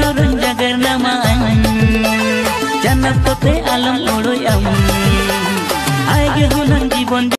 रंग जगर नमा जन्नत ते आलम उड़ोयम आगे हुनंग जीवन।